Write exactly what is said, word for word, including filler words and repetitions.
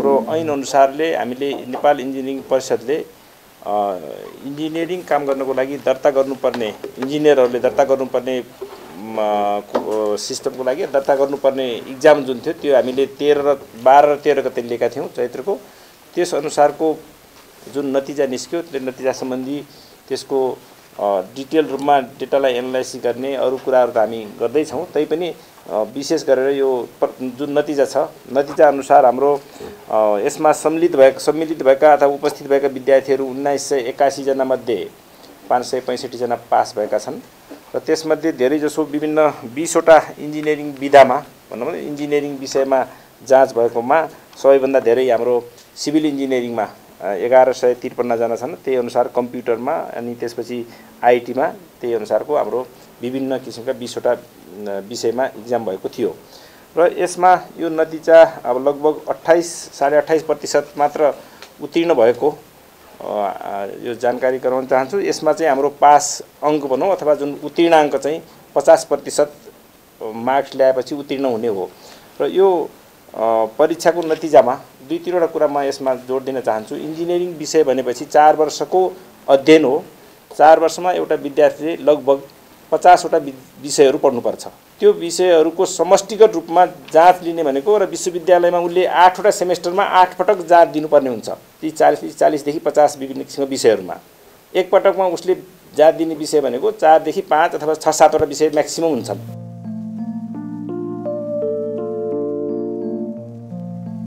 हाम्रो ऐन अनुसारले हामीले नेपाल इन्जिनियरिङ परिषदले इन्जिनियरिङ काम गर्नको लागि दर्ता गर्नुपर्ने इन्जिनियरहरूले दर्ता गर्नुपर्ने सिस्टमको लागि दर्ता गर्नुपर्ने इक्जाम जुन थियो त्यो हामीले तेह्र र बाह्र र तेह्र गते लिएका थियौँ चैत्रको। त्यस अनुसारको जुन नतिजा निस्क्यो त्यो नतिजा सम्बन्धी त्यसको डिटेल रूपमा डेटालाई एनालाइसिस गर्ने अरू कुराहरू त हामी गर्दैछौँ। तैपनि विशेष गरेर यो जुन नतिजा छ नतिजा अनुसार हाम्रो यसमा सम्मिलित भएका सम्मिलित भएका अथवा उपस्थित भएका विद्यार्थीहरू उन्नाइस सय एकासी जना मध्ये पाँच सय पैँसठी जना पास भएका छन् र त्यसमध्ये धेरैजसो विभिन्न बीसवटा इन्जिनियरिङ विधामा भनौँ न इन्जिनियरिङ विषयमा जाँच भएकोमा सबैभन्दा धेरै हाम्रो सिभिल इन्जिनियरिङमा एघार सय त्रिपन्न जना छन्। त्यही अनुसार कम्प्युटरमा अनि त्यसपछि आइटीमा त्यही अनुसारको हाम्रो विभिन्न किसिमका बीसवटा विषयमा इक्जाम भएको थियो र यसमा यो नतिजा अब लगभग अट्ठाइस साढे अट्ठाइस प्रतिशत मात्र उत्तीर्ण भएको यो जानकारी गराउन चाहन्छु। यसमा चाहिँ हाम्रो पास अङ्क भनौँ अथवा जुन उत्तीर्णाङ्क चाहिँ पचास प्रतिशत मार्क्स ल्याएपछि उत्तीर्ण हुने हो र यो परीक्षाको नतिजामा दुई तीनवटा कुरा म यसमा जोड दिन चाहन्छु। इन्जिनियरिङ विषय भनेपछि चार वर्षको अध्ययन हो। चार वर्षमा एउटा विद्यार्थीले लगभग पचासवटा विषयहरू पढ्नुपर्छ। त्यो विषयहरूको समष्टिगत रूपमा जाँच लिने भनेको र विश्वविद्यालयमा उसले आठवटा सेमेस्टरमा आठ पटक जाँच दिनुपर्ने हुन्छ। ती चालीस चालीसदेखि पचास विभिन्न किसिमका विषयहरूमा एकपटकमा उसले जाँच दिने विषय भनेको चारदेखि पाँच अथवा छ सातवटा विषय म्याक्सिमम हुन्छन्।